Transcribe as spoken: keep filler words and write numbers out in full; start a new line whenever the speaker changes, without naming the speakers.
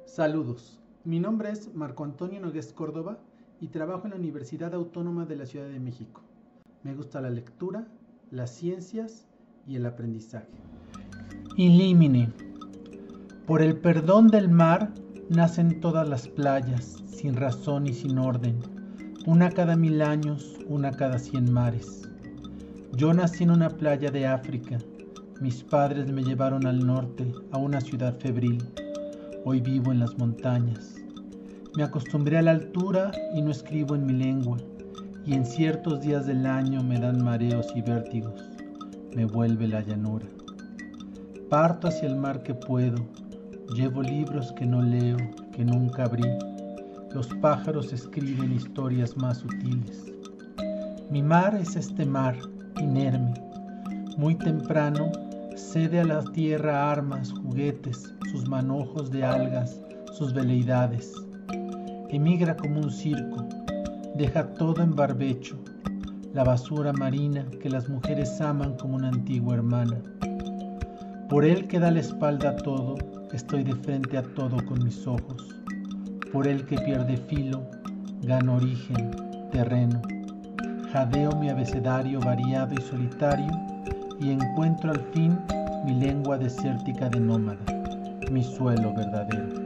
Saludos, mi nombre es Marco Antonio Nogués Córdoba y trabajo en la Universidad Autónoma de la Ciudad de México. Me gusta la lectura, las ciencias y el aprendizaje. In limine. Por el perdón del mar nacen todas las playas, sin razón y sin orden, una cada mil años, una cada cien mares. Yo nací en una playa de África, mis padres me llevaron al norte, a una ciudad febril. Hoy vivo en las montañas. Me acostumbré a la altura y no escribo en mi lengua, y en ciertos días del año me dan mareos y vértigos. Me vuelve la llanura. Parto hacia el mar que puedo, llevo libros que no leo, que nunca abrí. Los pájaros escriben historias más sutiles. Mi mar es este mar, inerme. Muy temprano cede a la tierra armas, juguetes, sus manojos de algas, sus veleidades. Emigra como un circo, deja todo en barbecho, la basura marina que las mujeres aman como una antigua hermana. Por él que da la espalda a todo, estoy de frente a todo con mis ojos. Por él que pierde filo, gano origen, terreno. Jadeo mi abecedario variado y solitario y encuentro al fin mi lengua desértica de nómada, mi suelo verdadero.